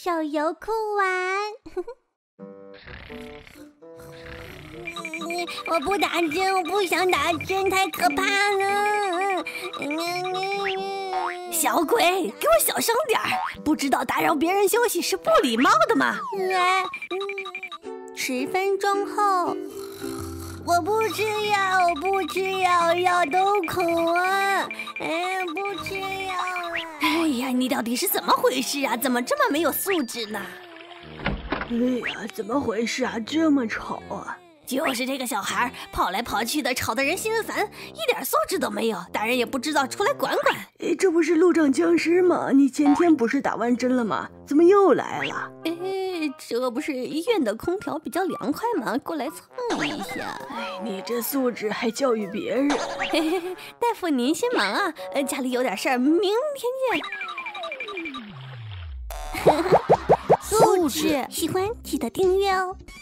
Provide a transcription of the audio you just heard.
手游库玩。我不打针，我不想打针，太可怕了。 小鬼，给我小声点儿！不知道打扰别人休息是不礼貌的吗 ？10分钟后，我不吃药，我不吃药，药都苦啊！不吃药了。 哎呀，你到底是怎么回事啊？怎么这么没有素质呢？ 哎呀，怎么回事啊？这么吵啊！ 就是这个小孩跑来跑去的，吵得人心烦，一点素质都没有，大人也不知道出来管管。 哎，这不是路障僵尸吗？你前天不是打完针了吗？怎么又来了？ 这不是医院的空调比较凉快吗？过来蹭一下。 哎，你这素质还教育别人。 大夫您先忙啊，家里有点事儿，明天见。 素质，喜欢记得订阅哦。